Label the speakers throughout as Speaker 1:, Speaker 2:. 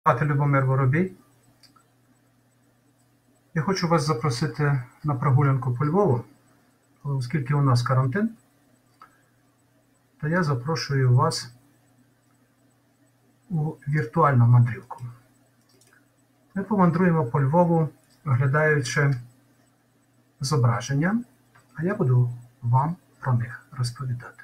Speaker 1: Звати Любомир Воробій. Я хочу вас запросити на прогулянку по Львову, але оскільки у нас карантин, то я запрошую вас у віртуальну мандрівку. Ми помандруємо по Львову, оглядаючи зображення, а я буду вам про них розповідати.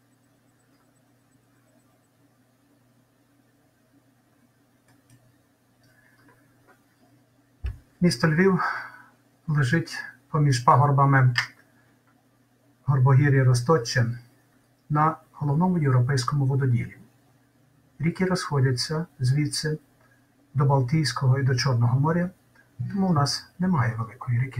Speaker 1: Місто Львів лежить поміж пагорбами Горбогір'я Розточчя на головному європейському вододілі. Ріки розходяться звідси до Балтійського і до Чорного моря, тому у нас немає великої ріки.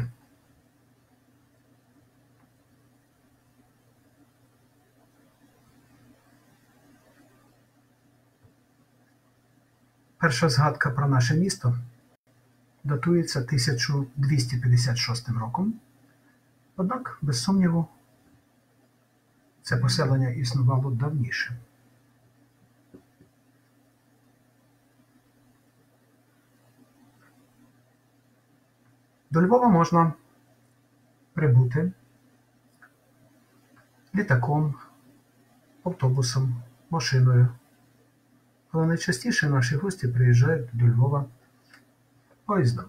Speaker 1: Перша згадка про наше місто датується 1256 роком, однак, без сумніву, це поселення існувало давніше. До Львова можна прибути літаком, автобусом, машиною, але найчастіше наші гості приїжджають до Львова поїздом.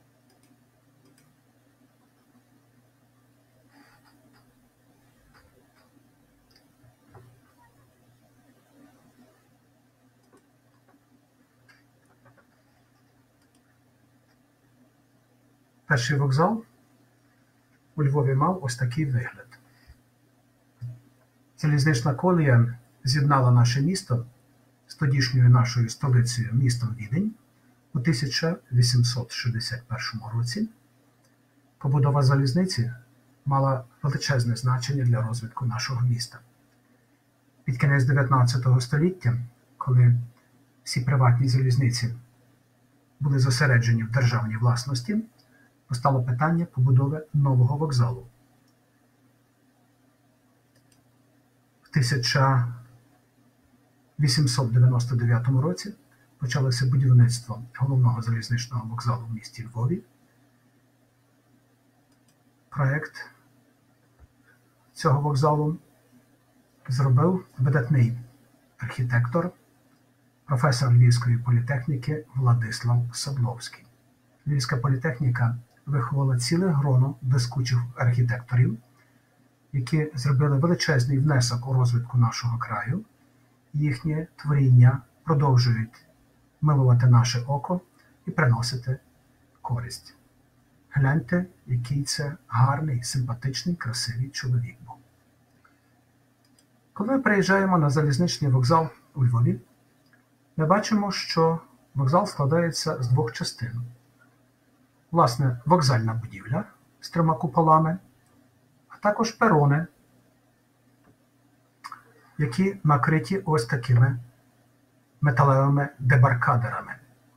Speaker 1: Перший вокзал у Львові мав ось такий вигляд. Залізнична колія з'єднала наше місто з тодішньою нашою столицею містом Відень у 1861 році. Побудова залізниці мала величезне значення для розвитку нашого міста. Під кінець 19 століття, коли всі приватні залізниці були зосереджені в державній власності, постало питання побудови нового вокзалу. В 1899 році почалося будівництво головного залізничного вокзалу в місті Львові. Проєкт цього вокзалу зробив видатний архітектор, професор Львівської політехніки Владислав Сабловський. Львівська політехніка виховала ціле гроно блискучих архітекторів, які зробили величезний внесок у розвитку нашого краю. Їхнє творіння продовжують милувати наше око і приносити користь. Гляньте, який це гарний, симпатичний, красивий чоловік був. Коли ми приїжджаємо на залізничний вокзал у Львові, ми бачимо, що вокзал складається з двох частин. Власне, вокзальна будівля з 3 куполами, а також перони, які накриті ось такими металевими дебаркадерами.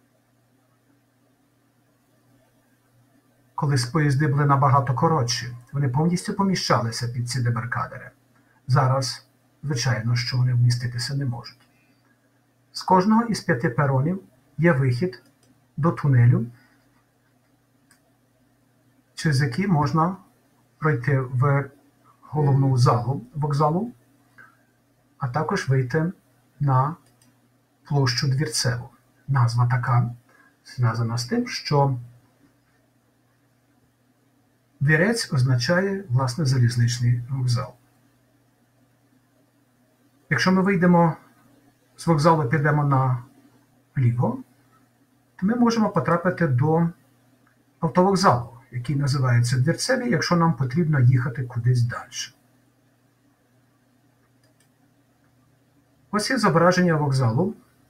Speaker 1: Колись поїзди були набагато коротші, вони повністю поміщалися під ці дебаркадери. Зараз, звичайно, що вони вміститися не можуть. З кожного із 5 перонів є вихід до тунелю, через який можна пройти в головну залу вокзалу, а також вийти на площу Двірцеву. Назва така зв'язана з тим, що двірець означає, власне, залізничний вокзал. Якщо ми вийдемо з вокзалу і підемо наліво, то ми можемо потрапити до автовокзалу, який називається Двірцевий, якщо нам потрібно їхати кудись далі. Ось є зображення вокзалу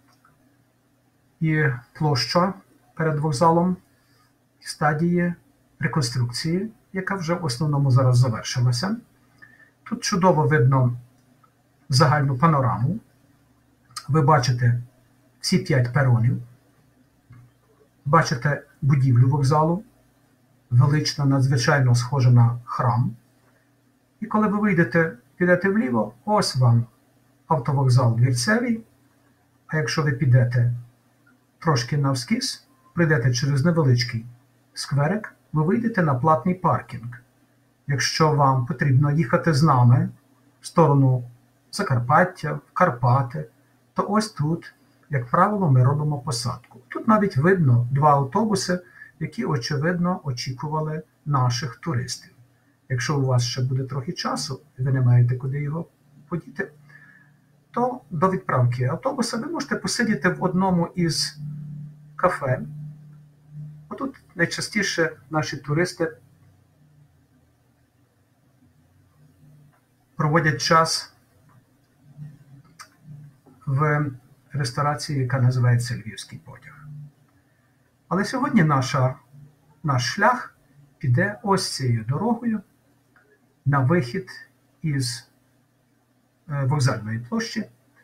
Speaker 1: і площа перед вокзалом в стадії реконструкції, яка вже в основному зараз завершилася. Тут чудово видно загальну панораму. Ви бачите всі 5 перонів, бачите будівлю вокзалу, велична, надзвичайно схожа на храм. І коли ви підете вліво, ось вам автовокзал Двірцевий, а якщо ви підете трошки навскіз, прийдете через невеличкий скверик, ви вийдете на платний паркінг. Якщо вам потрібно їхати з нами в сторону Закарпаття, в Карпати, то ось тут, як правило, ми робимо посадку. Тут навіть видно два автобуси, які, очевидно, очікували наших туристів. Якщо у вас ще буде трохи часу, і ви не маєте куди його подіти, то до відправки автобуса ви можете посидіти в одному із кафе. Отут найчастіше наші туристи проводять час в ресторації, яка називається «Львівський потяг». Але сьогодні наш шлях піде ось цією дорогою на вихід із вокзальної площі,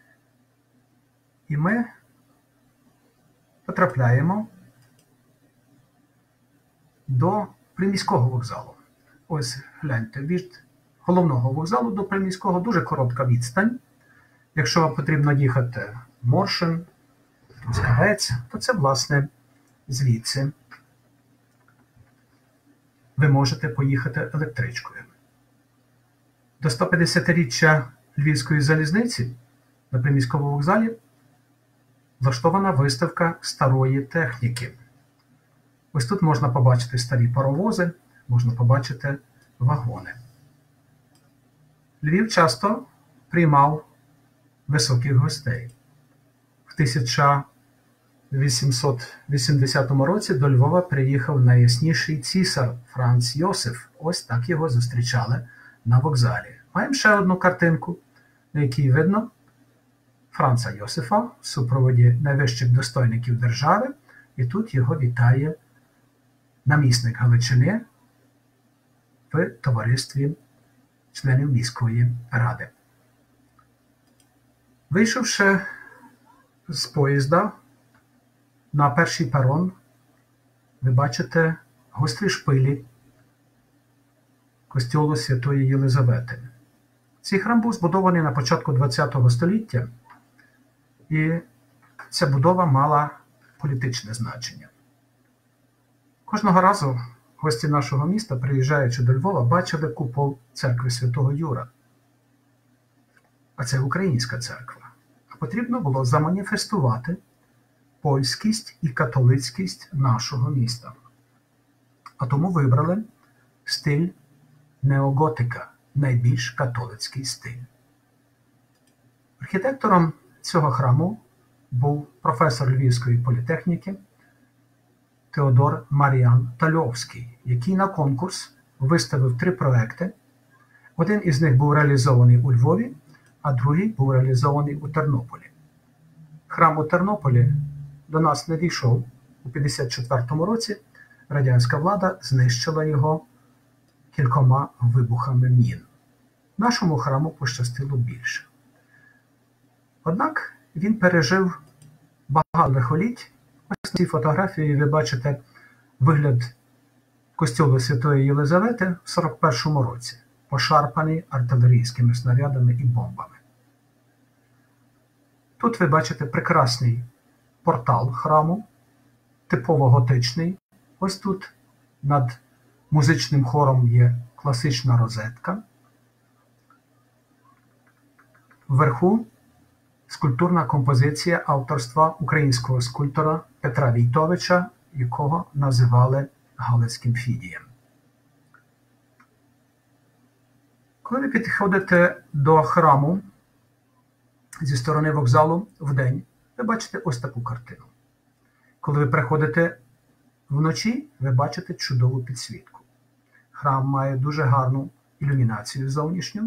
Speaker 1: і ми потрапляємо до приміського вокзалу. Ось гляньте, від головного вокзалу до приміського дуже коротка відстань. Якщо вам потрібно їхати в Моршин, Трускавець, то це, власне, звідси ви можете поїхати електричкою. До 150-річчя Львівської залізниці на приміському вокзалі влаштована виставка старої техніки. Ось тут можна побачити старі паровози, можна побачити вагони. Львів часто приймав високих гостей. В 1880 році до Львова приїхав найясніший цісар Франц Йосиф. Ось так його зустрічали на вокзалі. Маємо ще одну картинку, на якій видно Франца Йосифа в супроводі найвищих достойників держави, і тут його вітає намісник Галичини в товаристві членів міської ради. Вийшовши з поїзда на перший перон, ви бачите гострі шпилі костьолу Святої Єлизавети. Цей храм був збудований на початку ХХ століття, і ця будова мала політичне значення. Кожного разу гості нашого міста, приїжджаючи до Львова, бачили купол церкви Святого Юра. А це українська церква. А потрібно було заманіфестувати польськість і католицькість нашого міста. А тому вибрали стиль неоготика, найбільш католицький стиль. Архітектором цього храму був професор Львівської політехніки Теодор Маріан Тальовський, який на конкурс виставив 3 проекти. Один із них був реалізований у Львові, а другий був реалізований у Тернополі. Храм у Тернополі до нас не дійшов. У 1954 році радянська влада знищила його кількома вибухами мін. Нашому храму пощастило більше. Однак він пережив багато лихоліть. Ось на цій фотографії ви бачите вигляд костьолу Святої Єлизавети в 1941 році, пошарпаний артилерійськими снарядами і бомбами. Тут ви бачите прекрасний портал храму, типово готичний. Ось тут над музичним хором є класична розетка. Вверху скульптурна композиція авторства українського скульптора Петра Війтовича, якого називали Галицьким Фідієм. Коли ви підходите до храму зі сторони вокзалу вдень, ви бачите ось таку картину. Коли ви приходите вночі, ви бачите чудову підсвітку. Храм має дуже гарну ілюмінацію зовнішню,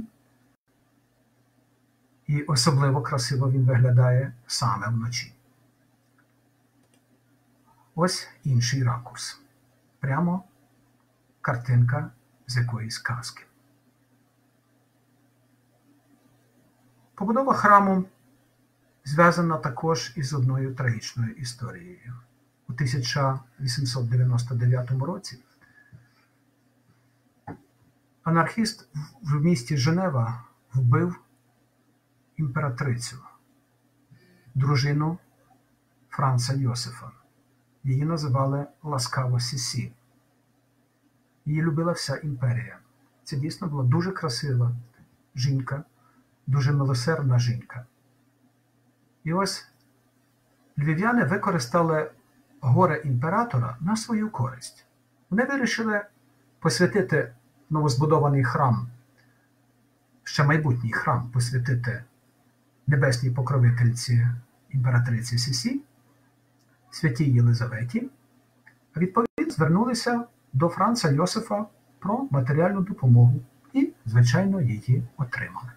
Speaker 1: і особливо красиво він виглядає саме вночі. Ось інший ракурс. Прямо картинка з якоїсь казки. Побудова храму зв'язана також із одною трагічною історією. У 1899 році анархіст в місті Женева вбив імператрицю, дружину Франца Йосифа. Її називали ласкаво Сісі. Її любила вся імперія. Це дійсно була дуже красива жінка, дуже милосердна жінка. І ось львів'яни використали горе імператора на свою користь. Вони вирішили посвятити новозбудований храм, ще майбутній храм посвятити небесній покровительці імператриці Сісі, святій Єлизаветі, а відповідно звернулися до Франца Йосифа про матеріальну допомогу і, звичайно, її отримали.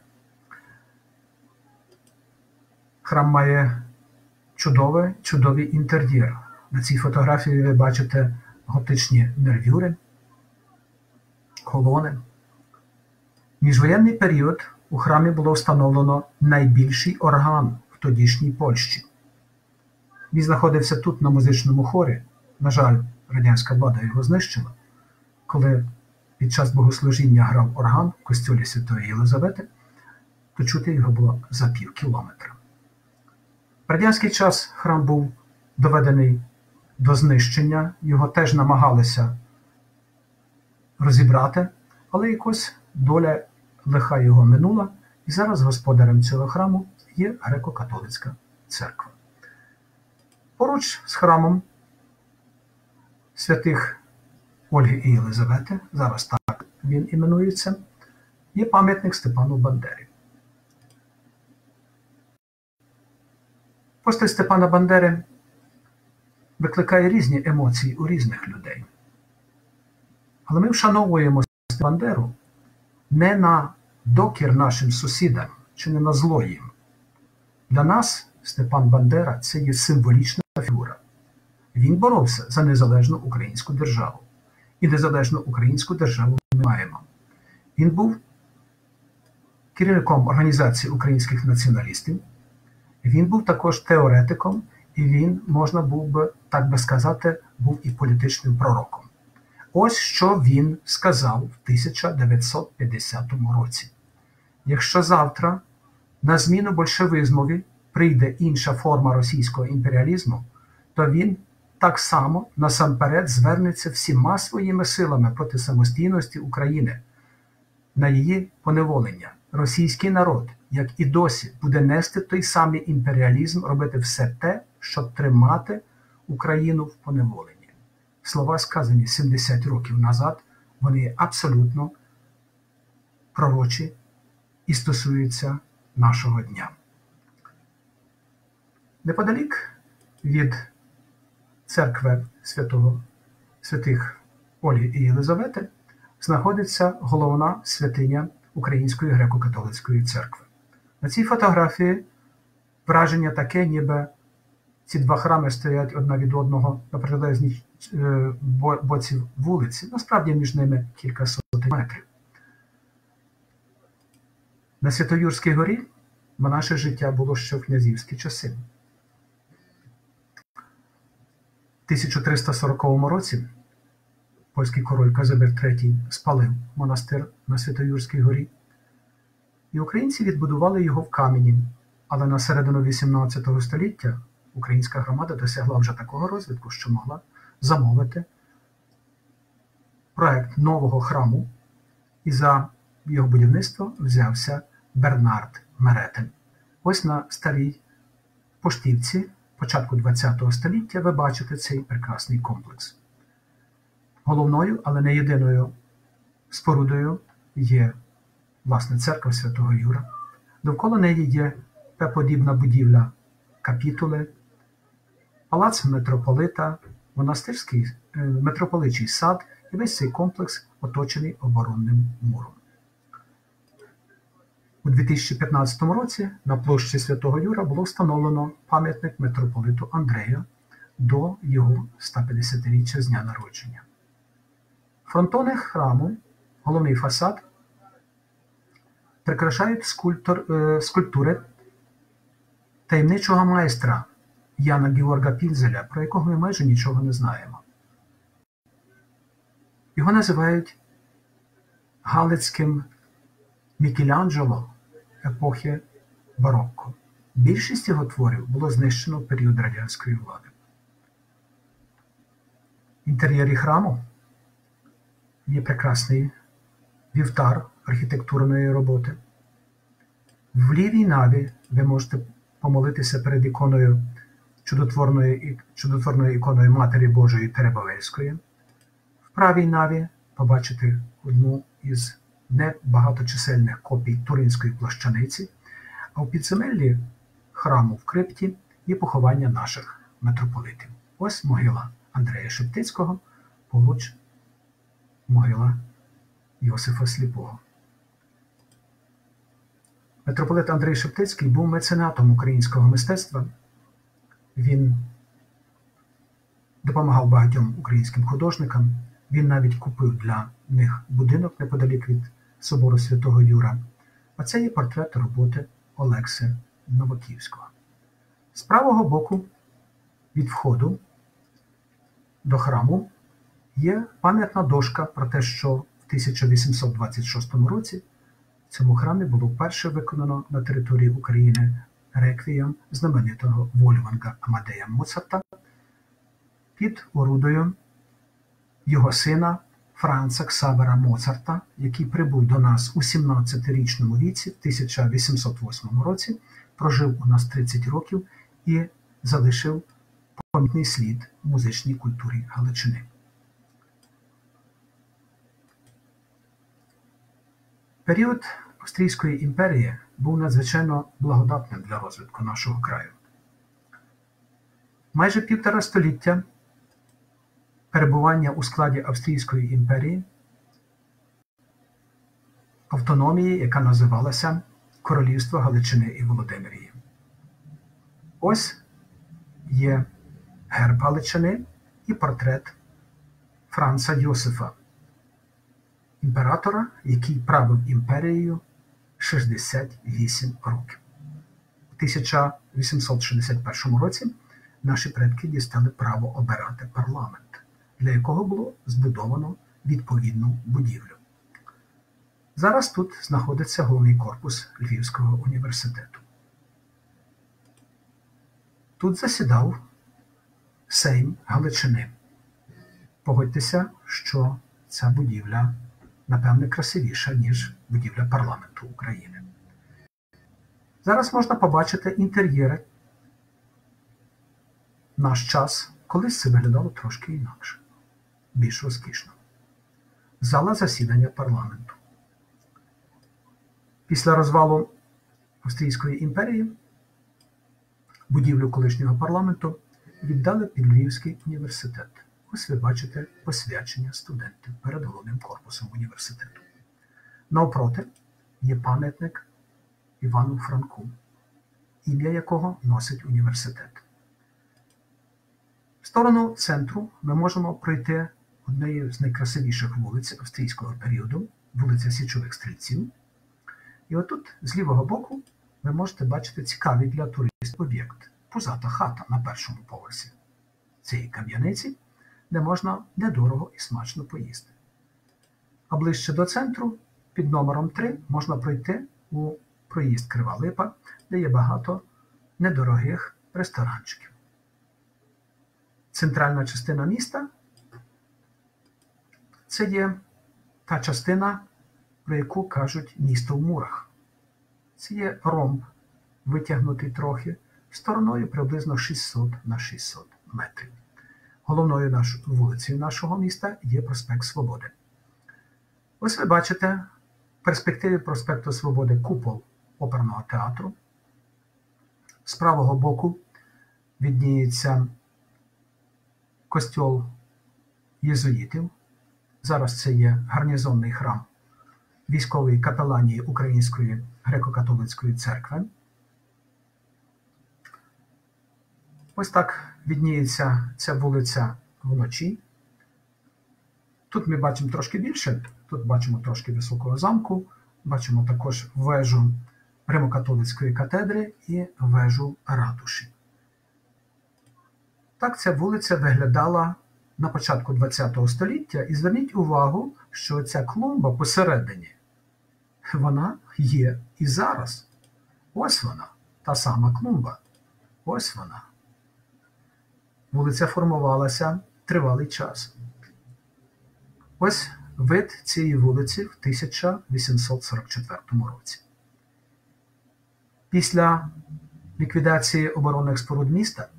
Speaker 1: Храм має чудовий інтер'єр. На цій фотографії ви бачите готичні нервюри, колони. В міжвоєнний період у храмі було встановлено найбільший орган в тодішній Польщі. Він знаходився тут на музичному хорі. На жаль, радянська влада його знищила. Коли під час богослужіння грав орган в костьолі Святої Єлизавети, то чути його було за пів кілометра. В радянський час храм був доведений до знищення, його теж намагалися розібрати, але якось доля лиха його минула, і зараз господарем цього храму є греко-католицька церква. Поруч з храмом святих Ольги і Єлизавети, зараз так він іменується, є пам'ятник Степану Бандері. Постать Степана Бандери викликає різні емоції у різних людей. Але ми вшановуємо Степана Бандеру не на докір нашим сусідам чи не на зло їм. Для нас Степан Бандера – це є символічна фігура. Він боровся за незалежну українську державу. І незалежну українську державу ми маємо. Він був керівником Організації українських націоналістів. Він був також теоретиком, і він, можна був би, так би сказати, був і політичним пророком. Ось що він сказав в 1950 році. Якщо завтра на зміну большевизмові прийде інша форма російського імперіалізму, то він так само насамперед звернеться всіма своїми силами проти самостійності України, на її поневолення. Російський народ, як і досі, буде нести той самий імперіалізм, робити все те, щоб тримати Україну в поневоленні. Слова, сказані 70 років назад, вони є абсолютно пророчі і стосуються нашого дня. Неподалік від церкви святих Ольги і Єлизавети знаходиться головна святиня Української греко-католицької церкви. На цій фотографії враження таке, ніби ці два храми стоять одна від одного на протилежній боці вулиці. Насправді між ними кілька сотень метрів. На Святоюрській горі монаше життя було ще в князівські часи. В 1340 році польський король Казимир III спалив монастир на Святоюрській горі, і українці відбудували його в камені. Але на середину 18 століття українська громада досягла вже такого розвитку, що могла замовити проект нового храму, і за його будівництво взявся Бернард Меретин. Ось на старій поштівці початку ХХ століття ви бачите цей прекрасний комплекс. Головною, але не єдиною спорудою є, власне, церква Святого Юра. Довкола неї є П-подібна будівля капітули, палац митрополита, монастирський митрополичий сад, і весь цей комплекс оточений оборонним муром. У 2015 році на площі Святого Юра було встановлено пам'ятник митрополиту Андрею до його 150-річчя з дня народження. Фронтони храму, головний фасад, прикрашають скульптури таємничого майстра Яна Георга Пінзеля, про якого ми майже нічого не знаємо. Його називають галицьким Мікеланджело епохи барокко. Більшість його творів було знищено в період радянської влади. В інтер'єрі храму є прекрасний вівтар архітектурної роботи. В лівій наві ви можете помолитися перед іконою чудотворною іконою Матері Божої Теребовельської. В правій наві побачите одну із небагаточисельних копій Туринської плащаниці, а в підземеллі храму в крипті є поховання наших митрополитів. Ось могила Андрея Шептицького, поруч могила Йосифа Сліпого. Митрополит Андрей Шептицький був меценатом українського мистецтва. Він допомагав багатьом українським художникам. Він навіть купив для них будинок неподалік від собору Святого Юра. А це є портрет роботи Олекси Новаківського. З правого боку від входу до храму є пам'ятна дошка про те, що в 1826 році в цьому храмі було вперше виконано на території України реквієм знаменитого Вольфганга Амадея Моцарта під орудою його сина Франца Ксавера Моцарта, який прибув до нас у 17-річному віці в 1808 році, прожив у нас 30 років і залишив помітний слід в музичній культурі Галичини. Період Австрійської імперії був надзвичайно благодатним для розвитку нашого краю. Майже 1,5 століття перебування у складі Австрійської імперії, автономії, яка називалася Королівство Галичини і Володимирії. Ось є герб Галичини і портрет Франца Йосифа, імператора, який правив імперією 68 років. У 1861 році наші предки дістали право обирати парламент, для якого було збудовано відповідну будівлю. Зараз тут знаходиться головний корпус Львівського університету. Тут засідав Сейм Галичини. Погодьтеся, що ця будівля, напевне, красивіша, ніж будівля парламенту України. Зараз можна побачити інтер'єри. Наш час колись це виглядало трошки інакше, більш розкішно. Зала засідання парламенту. Після розвалу Австрійської імперії будівлю колишнього парламенту віддали під Львівський університет. Ось ви бачите посвячення студентів перед головним корпусом університету. Навпроти є пам'ятник Івану Франку, ім'я якого носить університет. В сторону центру ми можемо пройти однією з найкрасивіших вулиць австрійського періоду, вулиця Січових Стрільців. І отут, з лівого боку, ви можете бачити цікавий для туристів об'єкт – пузата хата на першому поверсі цієї кам'яниці, де можна недорого і смачно поїсти. А ближче до центру, під номером 3, можна пройти у проїзд Крива Липа, де є багато недорогих ресторанчиків. Центральна частина міста – це є та частина, про яку кажуть місто в мурах. Це є ромб, витягнутий трохи, стороною приблизно 600 на 600 метрів. Головною вулицею нашого міста є проспект Свободи. Ось ви бачите в перспективі проспекту Свободи купол оперного театру. З правого боку відніється костьол єзуїтів. Зараз це є гарнізонний храм військової капеланії Української греко-католицької церкви. Ось так відніється ця вулиця вночі. Тут ми бачимо трошки більше. Тут бачимо трошки високого замку, бачимо також вежу Римо-католицької катедри і вежу ратуші. Так ця вулиця виглядала на початку ХХ століття. І зверніть увагу, що ця клумба посередині, вона є і зараз. Ось вона. та сама клумба. Ось вона. Вулиця формувалася тривалий час. Ось вид цієї вулиці в 1844 році. Після ліквідації оборонних споруд міста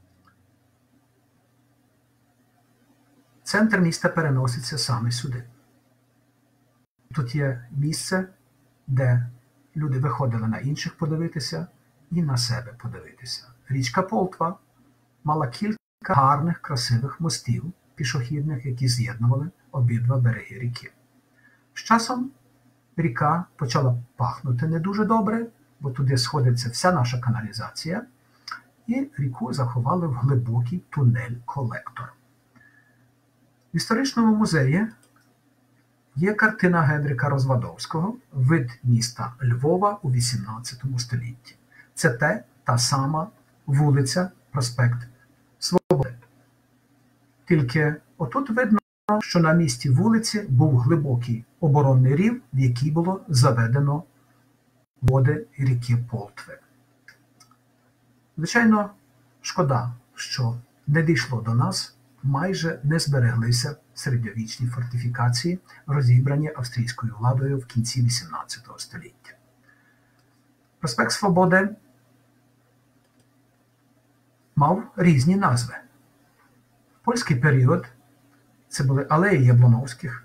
Speaker 1: центр міста переноситься саме сюди. Тут є місце, де люди виходили на інших подивитися і на себе подивитися. Річка Полтва мала кілька гарних, красивих мостів пішохідних, які з'єднували обидва береги ріки. З часом ріка почала пахнути не дуже добре, бо туди сходиться вся наша каналізація, і ріку заховали в глибокий тунель-колектор. В історичному музеї є картина Генрика Розвадовського «Вид міста Львова у XVIII столітті». Це та сама вулиця, проспект Свободи. Тільки отут видно, що на місці вулиці був глибокий оборонний рів, в який було заведено води ріки Полтви. Звичайно, шкода, що не дійшло до нас, майже не збереглися середньовічні фортифікації, розібрані австрійською владою в кінці XVIII століття. Проспект Свободи мав різні назви. В польський період це були алеї Яблоновських.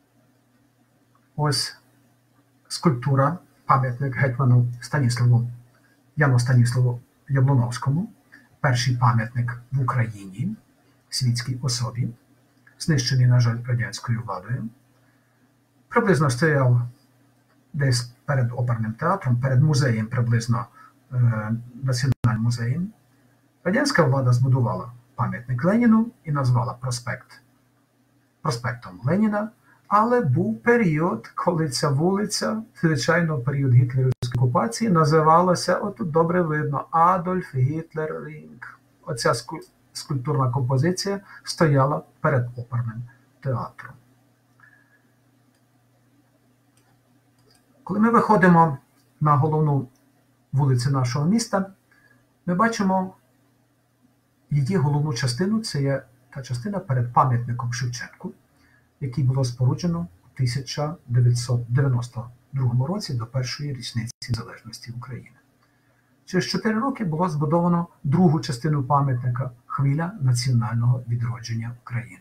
Speaker 1: Ось скульптура, пам'ятник гетьману Яну Станіславу Яблоновському, перший пам'ятник в Україні, світській особі, знищений, на жаль, радянською владою. Приблизно стояв десь перед оперним театром, перед музеєм, приблизно Національним музеєм. Радянська влада збудувала пам'ятник Леніну і назвала проспектом Леніна, але був період, коли ця вулиця, звичайно, період гітлерівської окупації, називалася, отут добре видно, Адольф Гітлер Рінг. Оця скульптурна композиція стояла перед оперним театром. Коли ми виходимо на головну вулицю нашого міста, ми бачимо її головну частину, це є та частина перед пам'ятником Шевченку, який було споруджено у 1992 році до першої річниці незалежності України. Через 4 роки було збудовано другу частину пам'ятника «Хвиля національного відродження України».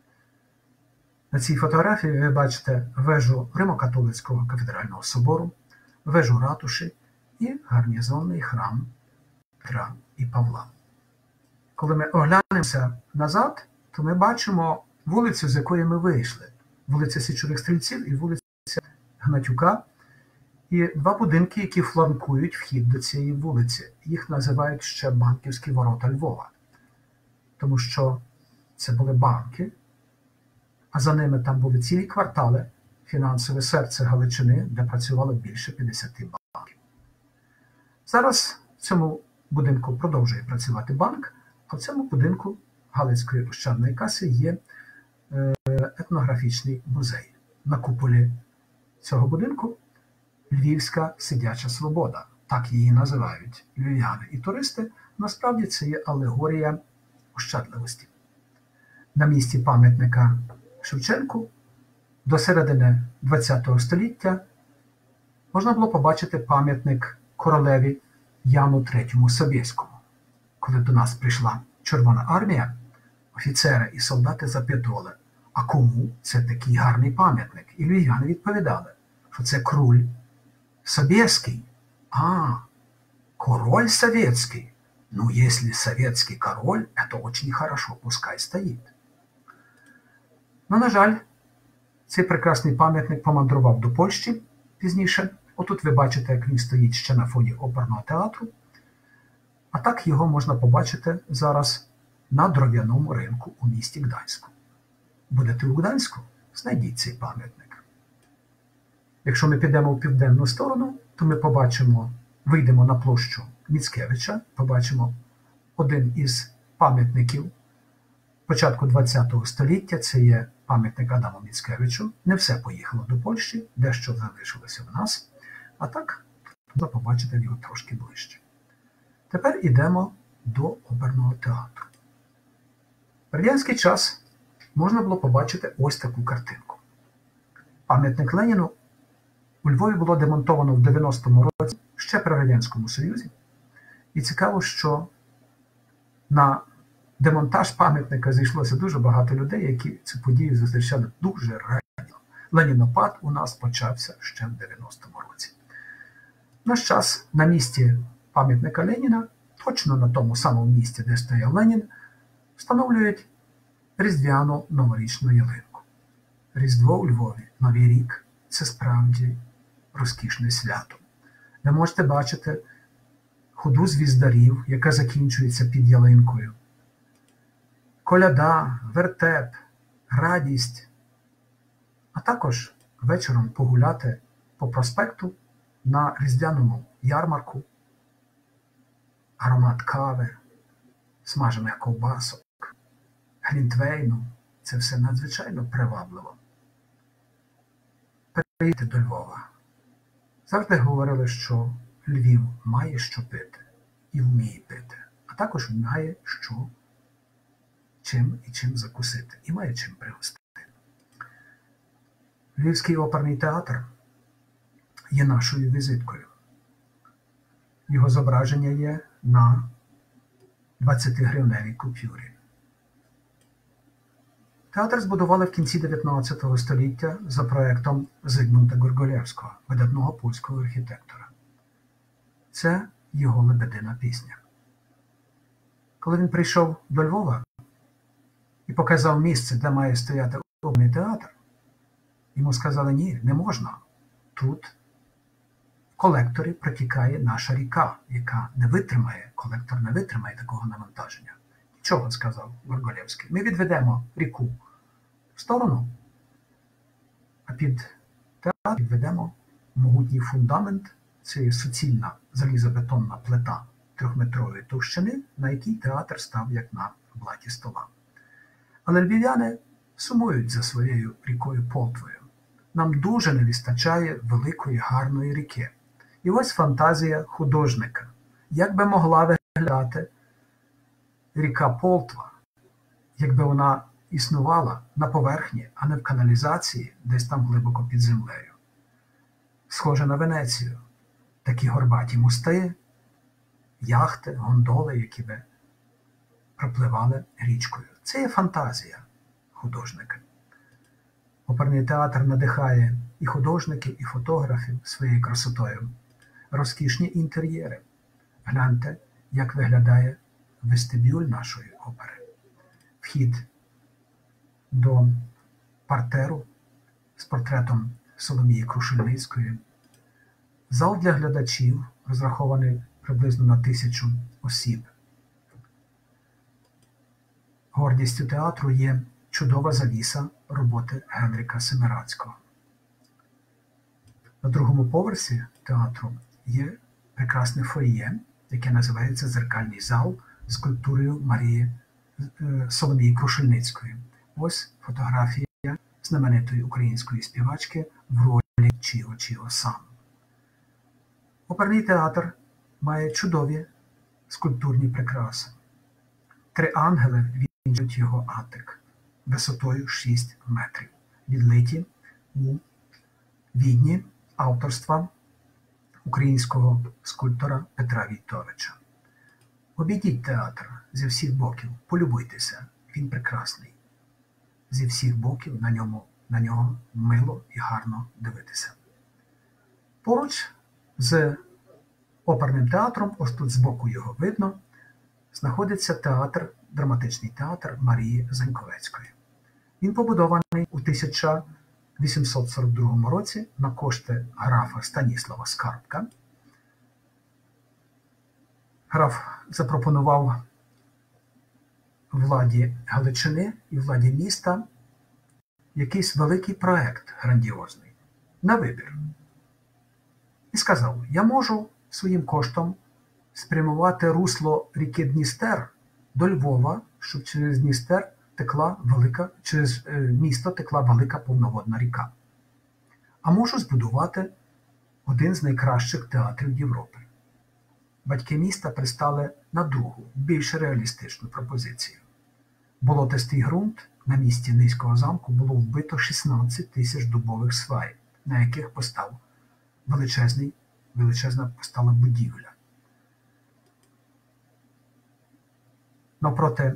Speaker 1: На цій фотографії ви бачите вежу Римо-католицького кафедрального собору, вежу ратуші і гарнізонний храм Петра і Павла. Коли ми оглянемося назад, то ми бачимо вулицю, з якої ми вийшли. Вулиця Січових Стрільців і вулиця Гнатюка. І два будинки, які фланкують вхід до цієї вулиці. Їх називають ще Банківські ворота Львова. Тому що це були банки, а за ними там були цілі квартали, фінансове серце Галичини, де працювало більше 50 банків. Зараз в цьому будинку продовжує працювати банк, а в цьому будинку Галицької ощадної каси є етнографічний музей. На куполі цього будинку Львівська сидяча свобода. Так її називають львів'яни і туристи. Насправді це є алегорія ощадливості. На місці пам'ятника Шевченку до середини ХХ століття можна було побачити пам'ятник королеві Яну III Собєському. Коли до нас прийшла Червона армія, офіцери і солдати запитували, а кому це такий гарний пам'ятник? І львів'яни відповідали, що це кроль Собєский. А, король советский. Ну, если советский король, это очень хорошо, пускай стоит. Ну, на жаль, цей прекрасний пам'ятник помандрував до Польщі пізніше. Отут ви бачите, як він стоїть ще на фоні оперного театру. А так його можна побачити зараз на дров'яному ринку у місті Гданську. Будете у Гданську? Знайдіть цей пам'ятник. Якщо ми підемо в південну сторону, то ми вийдемо на площу Міцкевича, побачимо один із пам'ятників початку ХХ століття, це є пам'ятник Адаму Міцкевичу. Не все поїхало до Польщі, дещо залишилося в нас, а так можна побачити його трошки ближче. Тепер ідемо до оперного театру. В радянський час можна було побачити ось таку картинку. Пам'ятник Леніну у Львові було демонтовано в 90-му році, ще при Радянському Союзі. І цікаво, що на демонтаж пам'ятника зійшлося дуже багато людей, які цю подію зустрічали дуже радісно. Ленінопад у нас почався ще в 90-му році. В наш час на місці пам'ятника Леніна, точно на тому самому місці, де стояв Ленін, встановлюють різдвяну новорічну ялинку. Різдво у Львові, Новий рік – це справді розкішне свято. Ви можете бачити ходу звіздарів, яка закінчується під ялинкою. Коляда, вертеп, радість. А також вечором погуляти по проспекту на різдвяному ярмарку, аромат кави, смажених ковбасок, глінтвейну – це все надзвичайно привабливо. Переїдьте до Львова. Завжди говорили, що Львів має що пити і вміє пити, а також має чим закусити і має чим пригостити. Львівський оперний театр є нашою візиткою. Його зображення є на 20-гривневій купюрі. Театр збудували в кінці 19 століття за проєктом Зигмунда Горголевського, видатного польського архітектора. Це його «Лебедина пісня». Коли він прийшов до Львова і показав місце, де має стояти оперний театр, йому сказали: ні, не можна. Тут в колекторі протікає наша ріка, яка не витримає, колектор не витримає такого навантаження. Нічого, сказав Горголевський, ми відведемо ріку в сторону, а під театр відведемо могутній фундамент, це є суцільна залізобетонна плита 3-метрової товщини, на якій театр став як на блаті стола. Але львів'яни сумують за своєю рікою Полтвою. Нам дуже не вистачає великої гарної ріки. І ось фантазія художника. Як би могла виглядати ріка Полтва, якби вона існувала на поверхні, а не в каналізації, десь там глибоко під землею. Схоже на Венецію. Такі горбаті мости, яхти, гондоли, які би пропливали річкою. Це є фантазія художника. Оперний театр надихає і художників, і фотографів своєю красотою. Розкішні інтер'єри. Гляньте, як виглядає вестибюль нашої опери. Вхід до партеру з портретом Соломії Крушельницької. Зал для глядачів, розрахований приблизно на 1000 осіб. Гордістю театру є чудова завіса роботи Генріка Семирадського. На другому поверсі театру є прекрасне фойє, яке називається «Дзеркальний зал» з скульптурою Марії Соломії Крушельницької. Ось фотографія знаменитої української співачки в ролі Чіо-Чіо-сан. Оперний театр має чудові скульптурні прикраси. 3 ангели вінчують його атик висотою 6 метрів, відлиті у Відні авторства українського скульптора Петра Війтовича. Обійдіть театр зі всіх боків, полюбуйтеся, він прекрасний. Зі всіх боків на нього мило і гарно дивитися. Поруч з оперним театром, ось тут збоку його видно, знаходиться театр, драматичний театр Марії Заньковецької. Він побудований у 1842 році на кошти графа Станіслава Скарбка. Граф запропонував владі Галичини і владі міста якийсь великий проект грандіозний на вибір. І сказав: я можу своїм коштом спрямувати русло ріки Дністер до Львова, щоб через Дністер через місто текла велика повноводна ріка. А можу збудувати один з найкращих театрів Європи. батьки міста пристали на другу, більш реалістичну пропозицію. Болотистий ґрунт на місці Низького замку було вбито 16 тисяч дубових свай, на яких постав величезна постала будівля. Навпроти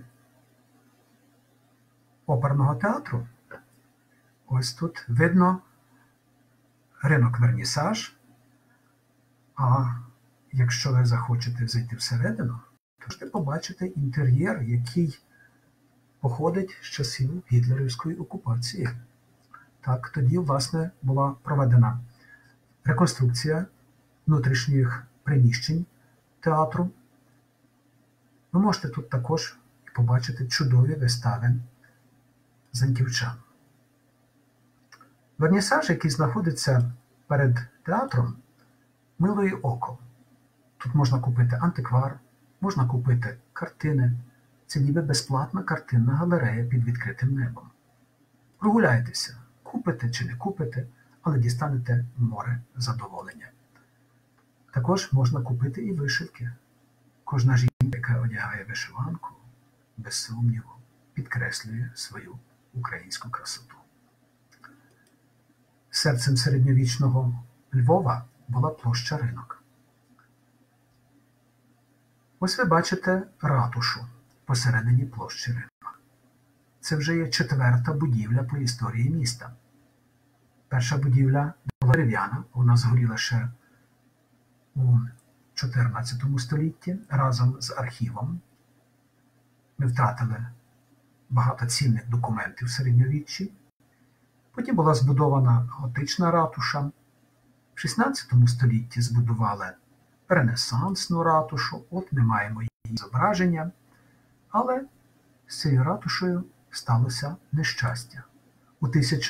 Speaker 1: оперного театру ось тут видно ринок Вернісаж, а якщо ви захочете зайти всередину, то можете побачити інтер'єр, який походить з часів гітлерівської окупації. Так, тоді, власне, була проведена реконструкція внутрішніх приміщень театру. Ви можете тут також побачити чудові вистави заньківчан. Вернісаж, який знаходиться перед театром, милує око. Тут можна купити антиквар, можна купити картини. Це ніби безплатна картинна галерея під відкритим небом. Прогуляйтеся, купите чи не купите, але дістанете море задоволення. Також можна купити і вишивки. Кожна жінка, яка одягає вишиванку, без сумніву, підкреслює свою українську красоту. Серцем середньовічного Львова була площа Ринок. Ось ви бачите ратушу посередині площі Ринок. Це вже є 4-та будівля по історії міста. Перша будівля була дерев'яна, вона згоріла ще у 14 столітті разом з архівом. Ми втратили багато цінних документів в середньовіччі. Потім була збудована готична ратуша. В 16 столітті збудували ренесансну ратушу. От ми маємо її зображення. Але з цією ратушею сталося нещастя. У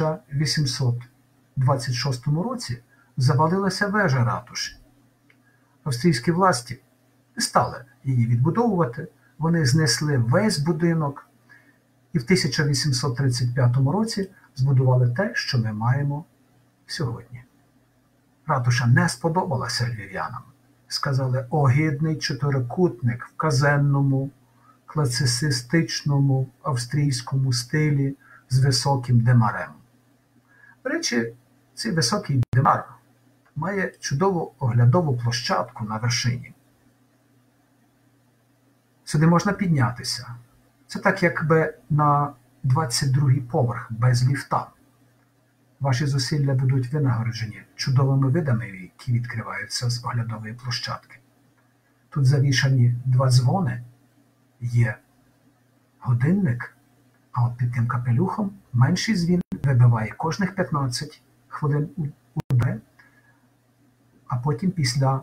Speaker 1: 1826 році завалилася вежа ратуші. Австрійські власті не стали її відбудовувати, вони знесли весь будинок і в 1835 році збудували те, що ми маємо сьогодні. Ратуша не сподобалася львів'янам. Сказали, огидний чотирикутник в казенному, класицистичному австрійському стилі з високим демарем. До речі, цей високий демар має чудову оглядову площадку на вершині. Сюди можна піднятися. Це так, якби на 22-й поверх без ліфта. Ваші зусилля будуть винагороджені чудовими видами, які відкриваються з оглядової площадки. Тут завішані 2 дзвони, є годинник, а от під тим капелюхом менший дзвін вибиває кожних 15 хвилин удари, а потім після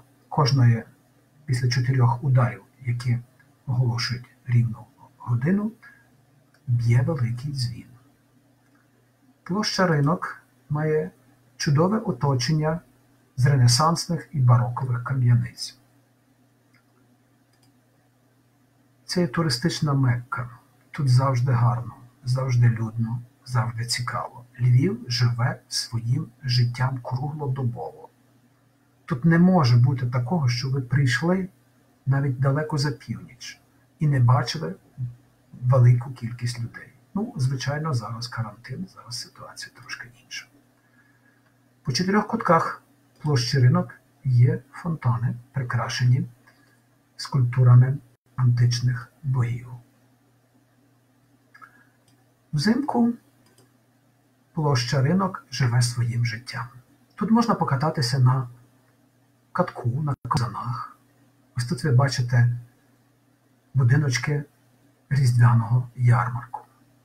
Speaker 1: 4 ударів, які оголошують рівну годину, б'є великий дзвін. Площа Ринок має чудове оточення з ренесансних і барокових кам'яниць. Це є туристична Мекка. Тут завжди гарно, завжди людно, завжди цікаво. Львів живе своїм життям круглодобово. Тут не може бути такого, що ви прийшли навіть далеко за північ і не бачили велику кількість людей. Ну, звичайно, зараз карантин, зараз ситуація трошки інша. По 4 кутках площі Ринок є фонтани, прикрашені скульптурами античних богів. Взимку площа Ринок живе своїм життям. Тут можна покататися на катку, на козанах. Ось тут ви бачите будиночки різдвяного ярмарку.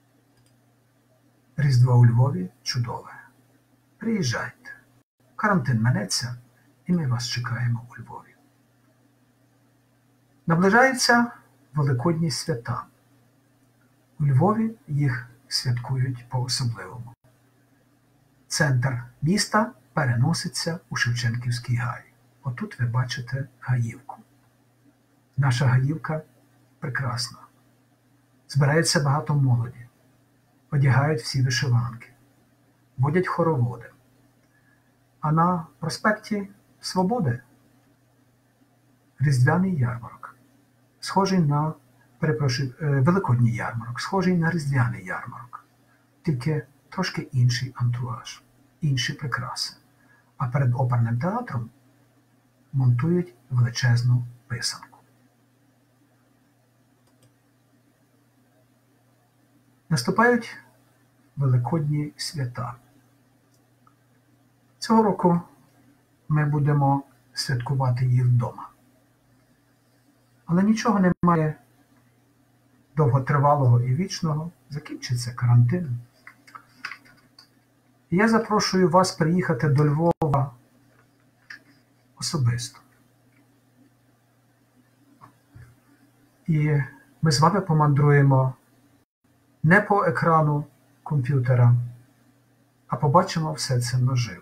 Speaker 1: Різдво у Львові чудове. Приїжджайте. Карантин минеться, і ми вас чекаємо у Львові. Наближаються великодні свята. У Львові їх святкують по-особливому. Центр міста переноситься у Шевченківський гай. Отут ви бачите Гаївку. Наша Гаївка прекрасна. Збирається багато молоді. Одягають всі вишиванки. Водять хороводи. А на проспекті Свободи Різдвяний ярмарок, схожий на, Великодній ярмарок, схожий на Різдвяний ярмарок, тільки трошки інший антураж, інші прикраси. А перед оперним театром монтують величезну писанку. Наступають Великодні свята. Цього року ми будемо святкувати їх вдома. Але нічого немає довготривалого і вічного, закінчиться карантин. І я запрошую вас приїхати до Львова особисто. І ми з вами помандруємо не по екрану комп'ютера, а побачимо все це наживо.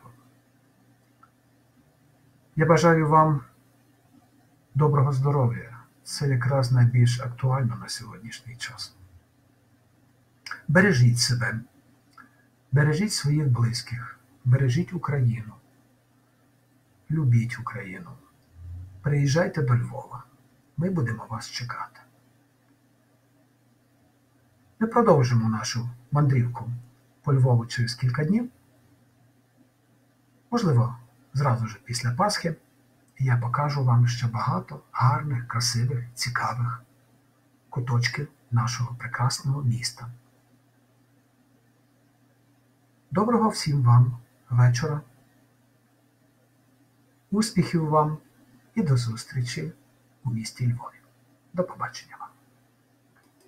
Speaker 1: Я бажаю вам доброго здоров'я. Це якраз найбільш актуально на сьогоднішній час. Бережіть себе, бережіть своїх близьких, бережіть Україну, любіть Україну. Приїжджайте до Львова, ми будемо вас чекати. Ми продовжимо нашу мандрівку по Львову через кілька днів. Можливо, зразу ж після Пасхи я покажу вам ще багато гарних, красивих, цікавих куточків нашого прекрасного міста. Доброго всім вам вечора, успіхів вам і до зустрічі у місті Львові. До побачення.